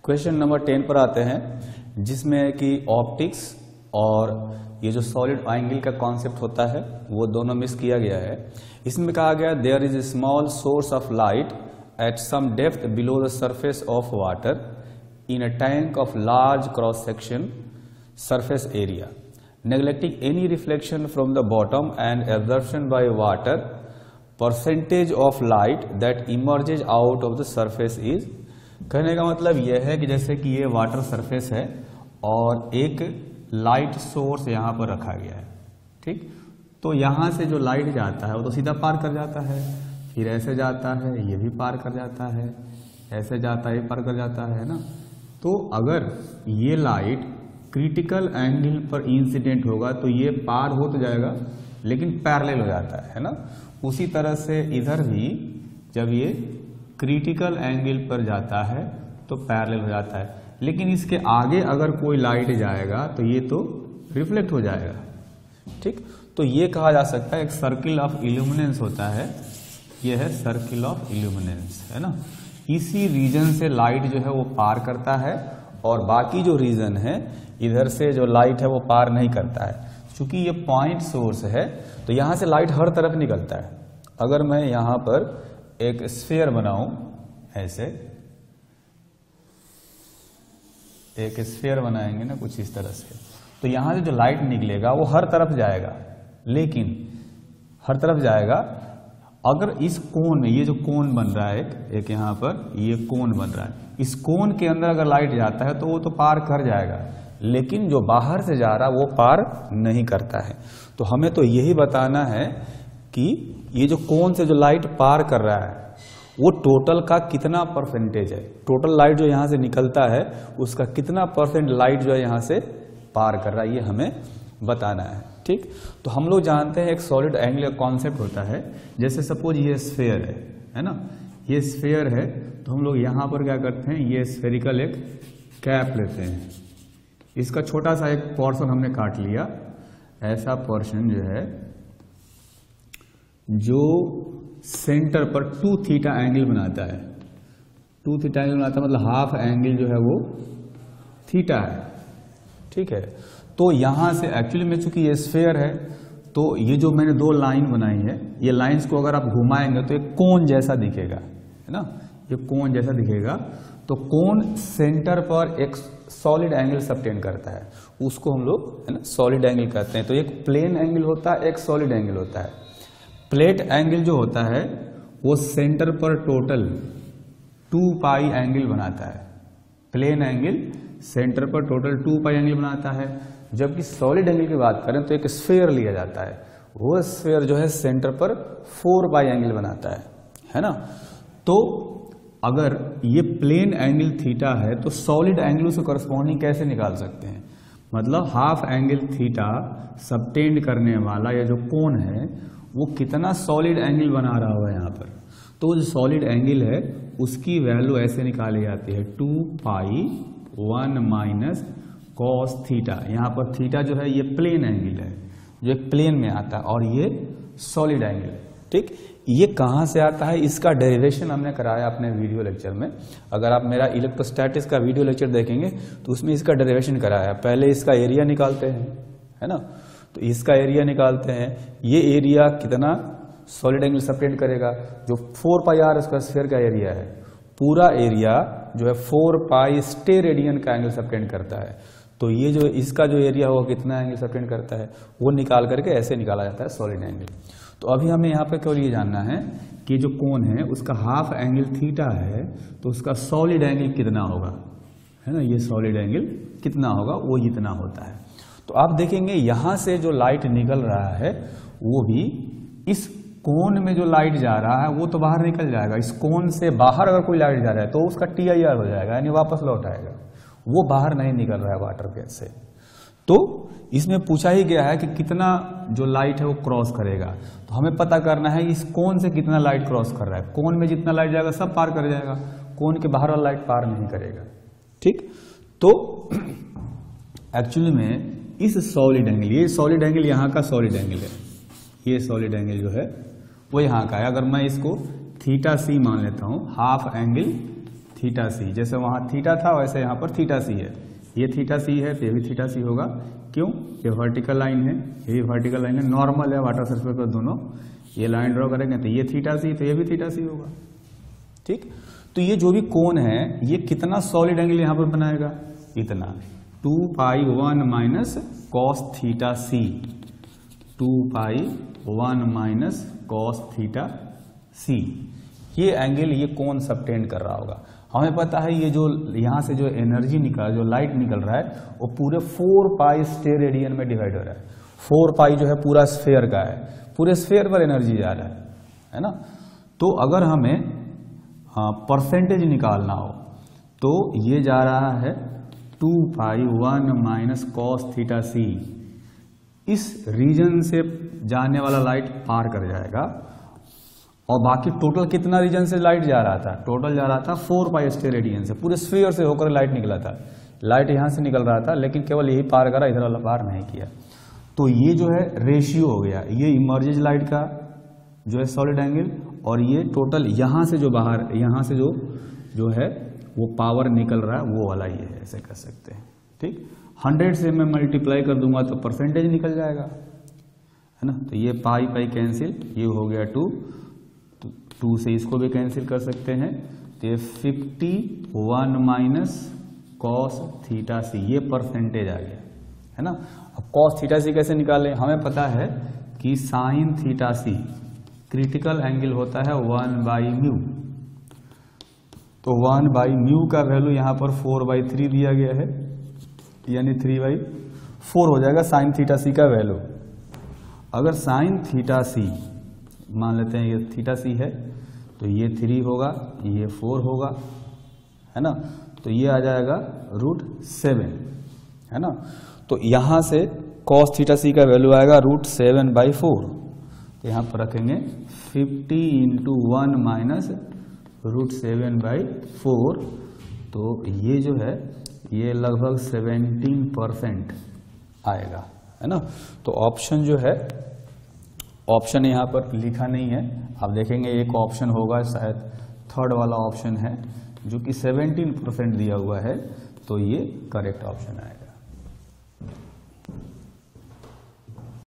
Question number 10 पर आते हैं, जिसमें कि ऑप्टिक्स और ये जो सॉलिड एंगल का कॉन्सेप्ट होता है वो दोनों मिस किया गया है। इसमें कहा गया there is a small source of light at some depth below the surface of water in a tank of large cross section surface area, neglecting any reflection from the bottom and absorption by water, percentage of light that emerges out of the surface is। कहने का मतलब यह है कि जैसे कि ये water surface है और एक लाइट सोर्स यहाँ पर रखा गया है, ठीक। तो यहाँ से जो लाइट जाता है वो तो सीधा पार कर जाता है, फिर ऐसे जाता है, ये भी पार कर जाता है, ऐसे जाता है, ये पार कर जाता है ना। तो अगर ये लाइट क्रिटिकल एंगल पर इंसिडेंट होगा तो ये पार हो तो जाएगा लेकिन पैरेलल हो जाता है ना। उसी तरह से इधर भी जब ये क्रिटिकल एंगल पर जाता है तो पैरेलल हो जाता है, लेकिन इसके आगे अगर कोई लाइट जाएगा तो ये तो रिफ्लेक्ट हो जाएगा, ठीक। तो ये कहा जा सकता है एक सर्किल ऑफ इल्यूमिनेंस होता है, ये है सर्किल ऑफ इल्यूमिनेंस, है ना। इसी रीजन से लाइट जो है वो पार करता है और बाकी जो रीजन है इधर से जो लाइट है वो पार नहीं करता है। चूंकि ये पॉइंट सोर्स है तो यहां से लाइट हर तरफ निकलता है। अगर मैं यहां पर एक स्फीयर बनाऊं, ऐसे एक स्फीयर बनाएंगे ना कुछ इस तरह से, तो यहां से जो लाइट निकलेगा वो हर तरफ जाएगा, लेकिन हर तरफ जाएगा। अगर इस कोन में, ये जो कोन बन रहा है एक यहां पर ये कोन बन रहा है, इस कोन के अंदर अगर लाइट जाता है तो वो तो पार कर जाएगा, लेकिन जो बाहर से जा रहा वो पार नहीं करता है। तो हमें तो यही बताना है कि ये जो कोन से जो लाइट पार कर रहा है वो टोटल का कितना परसेंटेज है, टोटल लाइट जो यहां से निकलता है उसका कितना परसेंट लाइट जो है यहां से पार कर रहा है, ये हमें बताना है, ठीक। तो हम लोग जानते हैं एक सॉलिड एंगल का कॉन्सेप्ट होता है। जैसे सपोज ये स्फीयर है ना, ये स्फीयर है तो हम लोग यहां पर क्या करते हैं, ये स्फेरिकल एक कैप लेते हैं, इसका छोटा सा एक पोर्शन हमने काट लिया, ऐसा पोर्शन जो है जो सेंटर पर 2 थीटा एंगल बनाता है, 2 थीटा एंगल बनाता है, मतलब हाफ एंगल जो है वो थीटा है, ठीक है। तो यहां से एक्चुअली में चूंकि ये स्फीयर है तो ये जो मैंने 2 लाइन बनाई है, ये लाइंस को अगर आप घुमाएंगे तो एक कोन जैसा दिखेगा, है ना, ये कोन जैसा दिखेगा। तो कोन सेंटर पर एक सॉलिड एंगल सबटेंड करता है, उसको हम लोग है ना सॉलिड एंगल कहते हैं। तो एक प्लेन एंगल होता है, एक सॉलिड एंगल होता है। प्लेट एंगल जो होता है वो सेंटर पर टोटल 2 पाई एंगल बनाता है, प्लेन एंगल सेंटर पर टोटल 2 पाई एंगल बनाता है। जबकि सॉलिड एंगल की बात करें तो एक स्फीयर लिया जाता है, वो स्फीयर जो है सेंटर पर 4 पाई एंगल बनाता है ना। तो अगर ये प्लेन एंगल थीटा है तो सॉलिड एंगल से करस्पॉन्डिंग कैसे निकाल सकते हैं, मतलब हाफ एंगल थीटा सबटेंड करने वाला या जो कोण है वो कितना सॉलिड एंगल बना रहा होगा यहाँ पर। तो जो सॉलिड एंगल है उसकी वैल्यू ऐसे निकाली जाती है 2 पाई 1 माइनस कॉस थीटा। यहाँ पर थीटा जो है ये प्लेन एंगल है जो एक प्लेन में आता है और ये सॉलिड एंगल है, ठीक। ये कहाँ से आता है इसका डेरिवेशन हमने कराया अपने वीडियो लेक्चर में। अगर आप मेरा इलेक्ट्रोस्टैटिक्स का वीडियो लेक्चर देखेंगे तो उसमें इसका डेरिवेशन कराया। पहले इसका एरिया निकालते हैं, है ना, तो इसका एरिया निकालते हैं, ये एरिया कितना सॉलिड एंगल सबटेंड करेगा, जो 4 पाई आर स्क्वायर स्फीयर का एरिया है, पूरा एरिया जो है 4 पाई स्टे रेडियन का एंगल सबटेंड करता है। तो ये जो इसका जो एरिया होगा कितना एंगल सबटेंड करता है वो निकाल करके ऐसे निकाला जाता है सॉलिड एंगल। तो अभी हमें यहाँ पे केवल ये जानना है कि जो कोण है उसका हाफ एंगल थीटा है तो उसका सॉलिड एंगल कितना होगा, है ना, ये सॉलिड एंगल कितना होगा वो इतना होता है। तो आप देखेंगे यहाँ से जो लाइट निकल रहा है वो भी इस कोण में जो लाइट जा रहा है वो तो बाहर निकल जाएगा। इस कोण से बाहर अगर कोई लाइट जा रहा है तो उसका TIR हो जाएगा, यानी वापस लौट आएगा, वो बाहर नहीं निकल रहा है वाटर गैस से। तो इसमें पूछा ही गया है कि कितना जो लाइट है वो क्रॉस करेगा। तो हमें पता करना है इस कोण से कितना लाइट क्रॉस कर रहा है। कोण में जितना लाइट जाएगा सब पार कर जाएगा, कोण के बाहर वाला लाइट पार नहीं करेगा, ठीक। तो एक्चुअली में इस सॉलिड एंगल, ये सॉलिड एंगल यहाँ का सॉलिड एंगल है, ये सॉलिड एंगल जो है वो यहाँ का है। अगर मैं इसको थीटा सी मान लेता हूँ, हाफ एंगल थीटा सी, जैसे वहां थीटा था वैसे यहाँ पर थीटा सी है, ये थीटा सी है तो ये भी थीटा सी होगा। क्यों? ये वर्टिकल लाइन है, ये वर्टिकल लाइन है, नॉर्मल है वाटर सरफेस पर दोनों, ये लाइन ड्रॉ करेंगे तो ये थीटा सी तो ये भी थीटा सी होगा। ठीक, तो ये जो भी कोण है ये कितना सॉलिड एंगल यहां पर बनाएगा? इतना 2π1 minus cos theta C, 2π1 minus cos theta C, ये एंगल ये कोण सबटेंड कर रहा होगा। हमें पता है ये जो यहां से जो एनर्जी निकल, जो लाइट निकल रहा है वो पूरे 4π स्टेयर रेडियन में डिवाइड हो रहा है। 4π जो है पूरा स्फेयर का है, पूरे स्फेयर पर एनर्जी जा रहा है ना। तो अगर हमें परसेंटेज निकालना हो तो ये जा रहा है 2π1 माइनस कॉस थीटा सी, इस रीजन से जाने वाला लाइट पार कर जाएगा। और बाकी टोटल कितना रीजन से लाइट जा रहा था? टोटल जा रहा था 4π स्टेयर रेडियन से, पूरे स्फीयर से होकर लाइट निकला था। लाइट यहां से निकल रहा था लेकिन केवल यही पार करा, इधर वाला पार नहीं किया। तो ये जो है रेशियो हो गया, ये इमर्जेज लाइट का जो है सॉलिड एंगल, और ये टोटल यहां से जो बाहर, यहां से जो है वो पावर निकल रहा है वो वाला ये है, ऐसे कर सकते हैं। ठीक, 100 से मैं मल्टीप्लाई कर दूंगा तो परसेंटेज निकल जाएगा, है ना। तो ये पाई पाई कैंसिल, ये हो गया 2, 2 से इसको भी कैंसिल कर सकते हैं, तो ये 51 माइनस कॉस थीटा सी, ये परसेंटेज आ गया, है ना। अब कॉस थीटा सी कैसे निकालें? हमें पता है कि sine theta C critical angle होता है 1/μ, तो 1/μ का वैल्यू यहां पर 4/3 दिया गया है, यानी 3/4 हो जाएगा साइन थीटा सी का वैल्यू। अगर साइन थीटा सी मान लेते हैं ये थीटा सी है तो ये 3 होगा, ये 4 होगा, है ना। तो ये आ जाएगा √7, है ना। तो यहां से कॉस थीटा सी का वैल्यू आएगा √7/4, तो यहां पर रखेंगे 50 × 1 माइनस √7/4, तो ये जो है ये लगभग 17% आएगा, है ना। तो ऑप्शन जो है, ऑप्शन यहाँ पर लिखा नहीं है, आप देखेंगे एक ऑप्शन होगा शायद थर्ड वाला ऑप्शन है जो कि 17% दिया हुआ है, तो ये करेक्ट ऑप्शन आएगा।